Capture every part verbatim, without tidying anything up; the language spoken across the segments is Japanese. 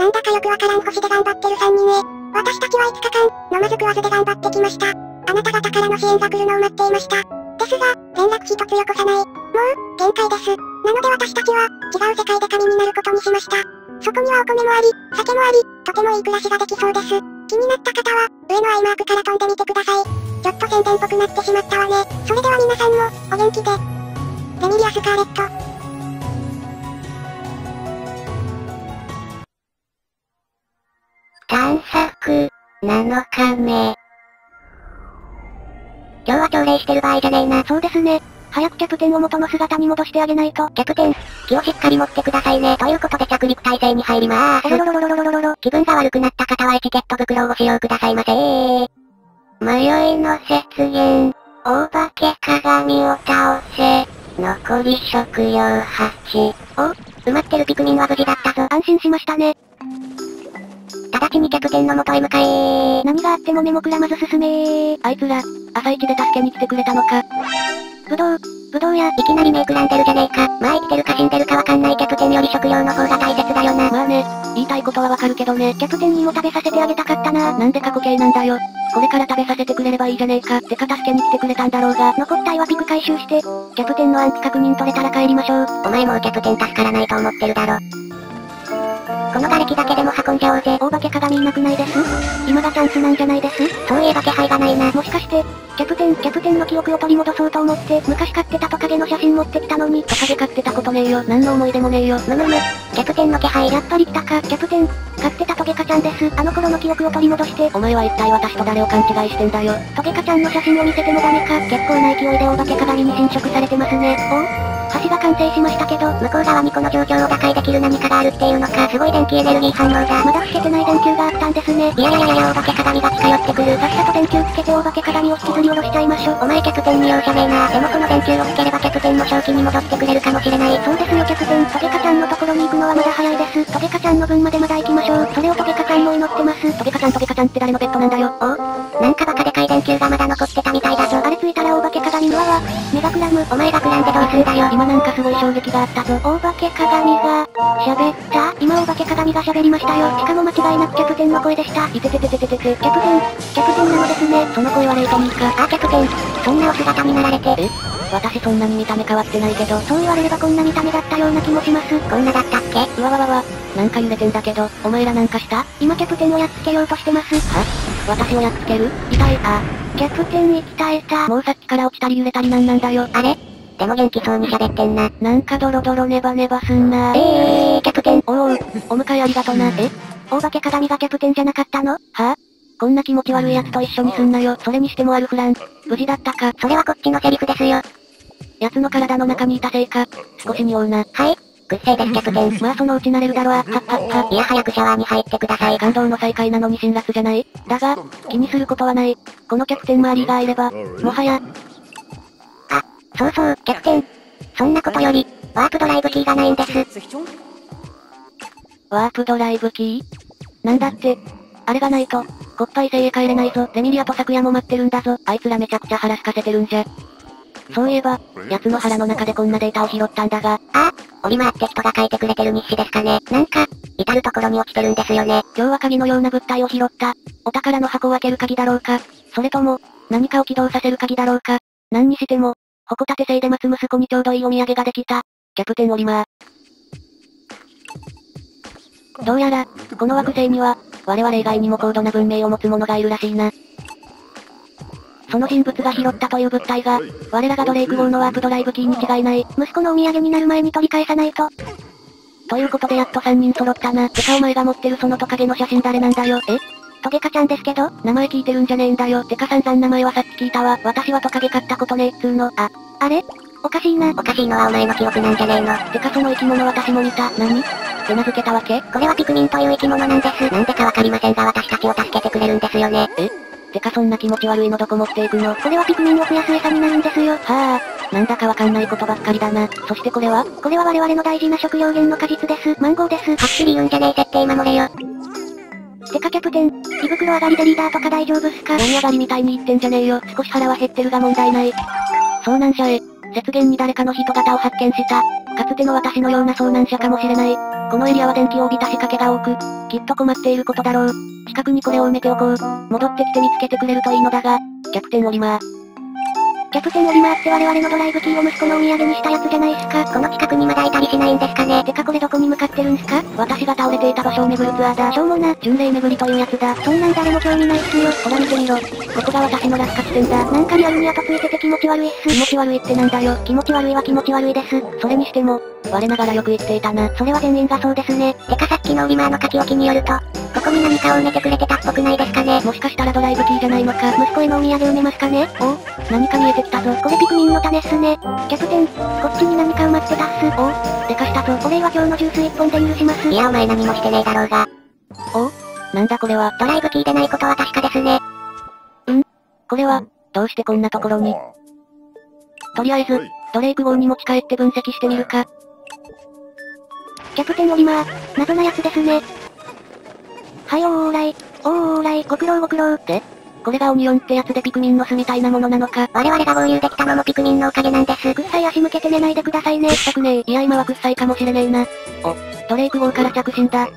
なんだかよくわからん星で頑張ってるさんにんへ。私たちはいつかかん、飲まず食わずで頑張ってきました。あなた方からの支援が来るのを待っていました。ですが、連絡一つよこさない。もう、限界です。なので私たちは、違う世界で神になることにしました。そこにはお米もあり、酒もあり、とてもいい暮らしができそうです。気になった方は、上のアイマークから飛んでみてください。ちょっと宣伝っぽくなってしまったわね。それでは皆さんも、お元気で。レミリア・スカーレット。 探索、なのかめ。今日は朝礼してる場合じゃねえな。 そうですね。早くキャプテンを元の姿に戻してあげないと。 キャプテン、気をしっかり持ってくださいね。ということで着陸態勢に入りまーす。 おろろろろろろろろろ。 気分が悪くなった方はエチケット袋をご使用くださいませー。迷いの雪原、大化け鏡を倒せ。残り食料はち。お、埋まってるピクミンは無事だったぞ。 安心しましたね。 直ちにキャプテンの元へ向かえー。 何があっても目もくらまず進めー。 あいつら、朝一で助けに来てくれたのか。 ぶどう、ぶどうや、 いきなりメイクらんでるじゃねえか。まあ生きてるか死んでるかわかんないキャプテンより食料の方が大切だよな。 まあね、言いたいことはわかるけどね。 キャプテンにも食べさせてあげたかったな。 なんで過去形なんだよ。これから食べさせてくれればいいじゃねえか。てか助けに来てくれたんだろうが。 残った岩ピク回収して、キャプテンの安否確認取れたら帰りましょう。 お前もうキャプテン助からないと思ってるだろ。この瓦礫だけでも運んじゃおうぜ。 大化け鏡いなくないです？今がチャンスなんじゃないです？ そういえば気配がないな。 もしかして、キャプテン、キャプテンの記憶を取り戻そうと思って、昔飼ってたトカゲの写真持ってきたのに。 トカゲ飼ってたことねえよ。何の思い出もねえよ。 むむむ。キャプテンの気配。 やっぱり来たか。キャプテン、飼ってたトゲカちゃんです。あの頃の記憶を取り戻して。 お前は一体私と誰を勘違いしてんだよ。 トゲカちゃんの写真を見せてもダメか。結構な勢いで大化け鏡に侵食されてますね。お橋が完成しましたけど、 向こう側にこの状況を打開できる何かがあるっていうのか。すごい電気エネルギー反応だ。 まだつけてない電球があったんですね。 いやいやいやいや、大化け鏡が近寄ってくる。 さっさと電球つけて大化け鏡を引きずり下ろしちゃいましょう。 お前キャプテンに容赦ねえな。でもこの電球をつければキャプテンも正気に戻ってくれるかもしれない。 そうですよキャプテン。トゲカちゃんのところに行くのはまだ早いです。トゲカちゃんの分までまだ行きましょう。それをトゲカちゃんも祈ってます。 トゲカちゃんトゲカちゃんって誰のペットなんだよ。 おなんかバカでかい電球がまだ残ってたみたいだぞ。 あれついたら大化け鏡の輪は、メガクラム。 お前がクランでどうすんだよ。 今なんかすごい衝撃があったぞ。 大化け鏡が、喋った。今大化け鏡が喋りましたよ。しかも間違いなくキャプテンの声でした。 いててててててて。 キャプテン、キャプテンなのですね。 その声はレイトニーか。 あ、キャプテン。そんなお姿になられて。 え私そんなに見た目変わってないけど。 そう言われればこんな見た目だったような気もします。 こんなだったっけ？ うわわわわ。なんか揺れてんだけど、お前らなんかした？ 今キャプテンをやっつけようとしてます。 は？私をやっつける？痛い。あ。 キャプテン息絶えた。 もうさっきから落ちたり揺れたりなんなんだよ。 あれ？でも元気そうに喋ってんな。 なんかドロドロネバネバすんなー。 えー、キャプテン。 おお、お迎えありがとな。え？ 大化け鏡がキャプテンじゃなかったの？ はぁ、あ、こんな気持ち悪い奴と一緒にすんなよ。それにしてもアルフラン、無事だったか。 それはこっちのセリフですよ。 奴の体の中にいたせいか、少し匂うな。 はい。くっせいですキャプテン。 まあそのうち慣れるだろあっはっはっは。 いや早くシャワーに入ってください。 感動の再会なのに辛辣じゃない？だが、気にすることはない。このキャプテンマーリーがいれば、もはや。 あ、そうそう、キャプテン。そんなことより、ワープドライブキーがないんです。 ワープドライブキー？なんだって、あれがないと、コッパイ星へ帰れないぞ。レミリアと昨夜も待ってるんだぞ。あいつらめちゃくちゃ腹すかせてるんじゃ。そういえば、奴の腹の中でこんなデータを拾ったんだが。 ああ、折り回って人が書いてくれてる日誌ですかね。なんか、至るところに落ちてるんですよね。 今日は鍵のような物体を拾った。お宝の箱を開ける鍵だろうか。それとも、何かを起動させる鍵だろうか。何にしても、矛立て星で待つ息子にちょうどいいお土産ができた。キャプテンオリマー。どうやら、この惑星には、我々以外にも高度な文明を持つ者がいるらしいな。その人物が拾ったという物体が、我らがドレイク号のワープドライブキーに違いない。 息子のお土産になる前に取り返さないと。 ということでやっとさんにん揃ったな。てかお前が持ってるそのトカゲの写真誰なんだよ。え？ トゲカちゃんですけど？ 名前聞いてるんじゃねえんだよ。てか散々名前はさっき聞いたわ。私はトカゲ飼ったことねえっつーの。あ、 あれ？おかしいな。 おかしいのはお前の記憶なんじゃねえの。 てかその生き物私も見た。何？手なずけたわけ？ これはピクミンという生き物なんです。なんでかわかりませんが私たちを助けてくれるんですよね。 え？てかそんな気持ち悪いのどこ持っていくの？ これはピクミンを増やす餌になるんですよ。 はあ、なんだかわかんないことばっかりだな。そしてこれは？ これは我々の大事な食料源の果実です。マンゴーです。 はっきり言うんじゃねえ設定守れよ。 てかキャプテン、胃袋上がりでリーダーとか大丈夫っすか？ 何上がりみたいに言ってんじゃねえよ。少し腹は減ってるが問題ない。遭難者へ、雪原に誰かの人型を発見した。かつての私のような遭難者かもしれない。 このエリアは電気を帯びた仕掛けが多く、きっと困っていることだろう。近くにこれを埋めておこう。戻ってきて見つけてくれるといいのだが、キャプテンオリマー。 キャプテンオリマーって我々のドライブキーを息子のお土産にしたやつじゃないっすか。 この近くにまだいたりしないんですかね。 てかこれどこに向かってるんすか？ 私が倒れていた場所を巡るツアーだ。 しょうもな。 巡礼巡りというやつだ。 そんなん誰も興味ないっすよ。 ほら見てみろ。ここが私の落下地点だ。 なんかリアルに後ついてて気持ち悪いっす。 気持ち悪いってなんだよ。 気持ち悪いは気持ち悪いです。 それにしても、我ながらよく言っていたな。 それは全員がそうですね。 てかさっきのオリマーの書き置きによると、ここに何かを埋めてくれてたっぽくないですかね。 もしかしたらドライブキーじゃないのか。 息子へのお土産埋めますかね。 お何か見えてきたぞ。 これピクミンの種っすね。キャプテン、こっちに何か埋まってたっす。 おでかしたぞ。 お礼は今日のジュース一本で許します。 いやお前何もしてねえだろうが。 おなんだこれは。 ドライブキーでないことは確かですね。 んこれは、どうしてこんなところに。とりあえず、ドレイク号に持ち帰って分析してみるか。 キャプテンオリマー、謎なやつですね。はいオーライ、おーオーライ、ご苦労ご苦労。 でこれがオニオンってやつでピクミンの巣みたいなものなのか。 我々が合流できたのもピクミンのおかげなんです。 くっさい足向けて寝ないでくださいね。 したくねえ。いや今はくっさいかもしれねえな。お、ドレイク号から着信だ。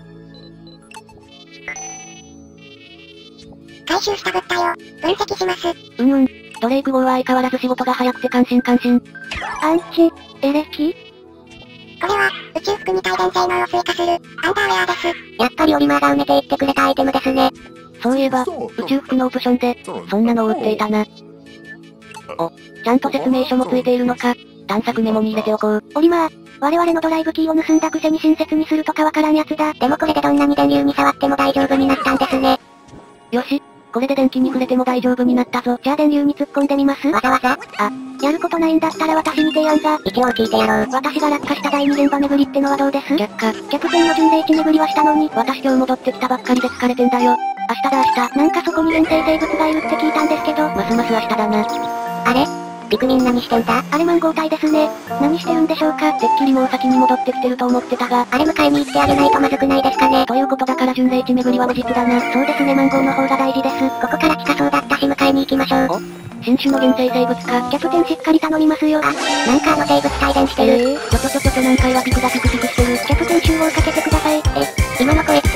回収した物体を、分析します。 うんうん。ドレイク号は相変わらず仕事が早くて感心感心。 アンチ、エレキこれは、宇宙服に帯電性能を追加する、アンダーウェアです。やっぱりオリマーが埋めていってくれたアイテムですね。 そういえば、宇宙服のオプションで、そんなのを売っていたな。お、ちゃんと説明書もついているのか。探索メモに入れておこう。 オリマー、我々のドライブキーを盗んだくせに親切にするとかわからんやつだ。 でもこれでどんなに電流に触っても大丈夫になったんですね。 よし、これで電気に触れても大丈夫になったぞ。 じゃあ電流に突っ込んでみます。 わざわざあ、やることないんだったら私に提案が。 一応聞いてやろう。 私が落下した第二現場巡りってのはどうです？ 却下。 キャプテンの巡礼地巡りはしたのに。 私今日戻ってきたばっかりで疲れてんだよ。明日だ明日。 なんかそこに遠征生物がいるって聞いたんですけど。 ますます明日だな。 あれピクミン何してんだ？ あれマンゴー隊ですね。何してるんでしょうか？ てっきりもう先に戻ってきてると思ってたが。 あれ迎えに行ってあげないとまずくないですかね。 ということだから巡礼地巡りは無実だな。 そうですねマンゴーの方が大事です。 ここから近そうだったし迎えに行きましょう。 お新種の原生生物か。 キャプテンしっかり頼みますよ。 あ、なんかあの生物帯電してる。 えー、ちょちょちょちょちょ何回はピクだピクピクしてる。 キャプテン集合かけてください。 え、今の声って。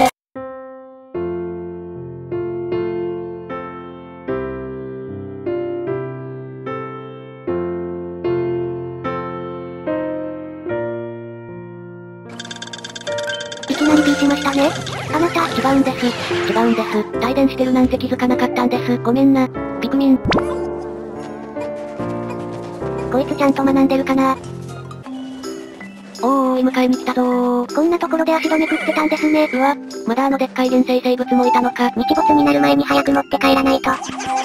いきなり P しましたね。あなた、 違うんです。違うんです。帯電してるなんて気づかなかったんです。ごめんな。ピクミン。 こいつちゃんと学んでるかな。 おーい、迎えに来たぞー。 こんなところで足止め食ってたんですね。 うわ、まだあのでっかい原生生物もいたのか。 日没になる前に早く持って帰らないと。 は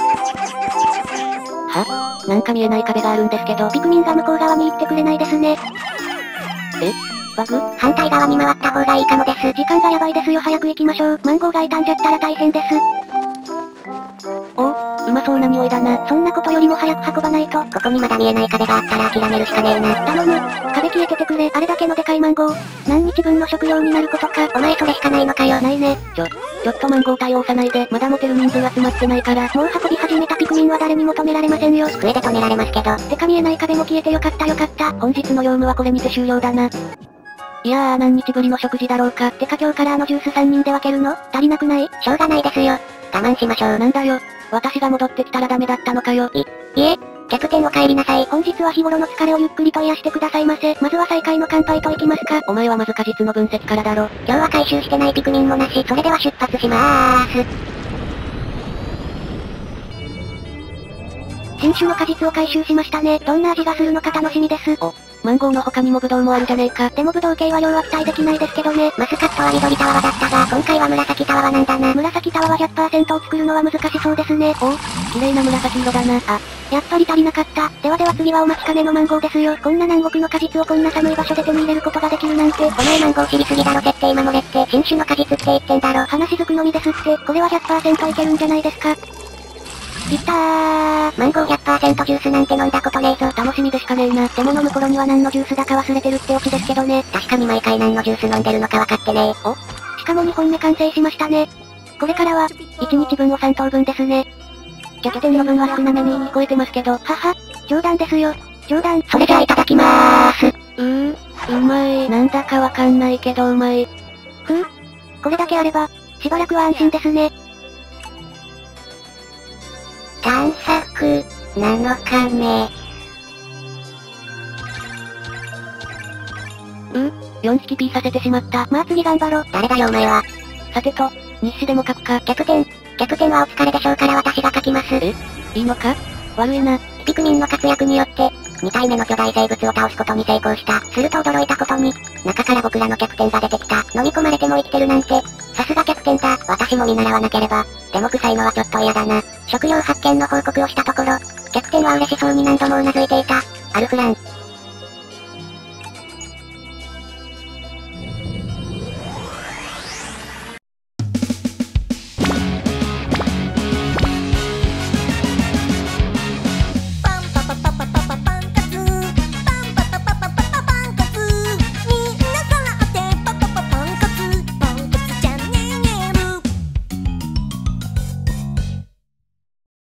なんか見えない壁があるんですけど。 ピクミンが向こう側に行ってくれないですね。 えバグ？ 反対側に回った方がいいかもです。 時間がやばいですよ早く行きましょう。マンゴーが傷んじゃったら大変です。 おうまそうな匂いだな。 そんなことよりも早く運ばないと。 ここにまだ見えない壁があったら諦めるしかねえな。 頼む。壁消えててくれ。あれだけのでかいマンゴー。何日分の食料になることか。 お前それしかないのかよ。 ないね。 ちょ、ちょっとマンゴー対応さないで。まだ持てる人数集まってないから。 もう運び始めたピクミンは誰にも止められませんよ。 笛で止められますけど。 てか見えない壁も消えてよかったよかった。 本日の業務はこれにて終了だな。いやー何日ぶりの食事だろうか。 てか今日からあのジュースさんにんで分けるの？足りなくない？ しょうがないですよ。我慢しましょう。 なんだよ。私が戻ってきたらダメだったのかよ。 い、いえ、キャプテンお帰りなさい。 本日は日頃の疲れをゆっくりと癒してくださいませ。まずは再会の乾杯といきますか。 お前はまず果実の分析からだろ。 今日は回収してないピクミンもなし。それでは出発しまーす。 新種の果実を回収しましたね。どんな味がするのか楽しみです。 お、マンゴーの他にもブドウもあるじゃねえか。 でもブドウ系は量は期待できないですけどね。 マスカットは緑タワーだったが、今回は紫タワーなんだな。 紫タワーは ひゃくパーセント を作るのは難しそうですね。 お、綺麗な紫色だな。 あ、やっぱり足りなかった。ではでは次はお待ちかねのマンゴーですよ。こんな南国の果実をこんな寒い場所で手に入れることができるなんて。 お前マンゴー知りすぎだろ。設定守れって。新種の果実って言ってんだろ。 話づくのみですって。これは ひゃくパーセント いけるんじゃないですか。いったー。 マンゴー ひゃくパーセント ジュースなんて飲んだことねえぞ。 楽しみでしかねえな。 でも飲む頃には何のジュースだか忘れてるってオチですけどね。 確かに毎回何のジュース飲んでるのか分かってねえ。 おしかもにほんめ完成しましたね。これからは、いちにちぶんをさんとうぶんですね。 キャプテンの分は少なめに聞こえてますけど。 はは、冗談ですよ。冗談。 それじゃあいただきまーす。 うー。 うまい。なんだかわかんないけどうまい。 ふぅ。これだけあれば、しばらくは安心ですね。 探索、なのかめ。 うぅ、よん匹 P させてしまった。 まあ次頑張ろ。 誰だよお前は。 さてと、日誌でも書くか。 キャプテン、キャプテンはお疲れでしょうから私が書きます。 えいいのか悪いな。 ピクミンの活躍によって、に体目の巨大生物を倒すことに成功した。すると驚いたことに、中から僕らのキャプテンが出てきた。飲み込まれても生きてるなんて、さすがキャプテンだ。私も見習わなければ。でも臭いのはちょっと嫌だな。食料発見の報告をしたところ、キャプテンは嬉しそうに何度もうなずいていた。アルフラン、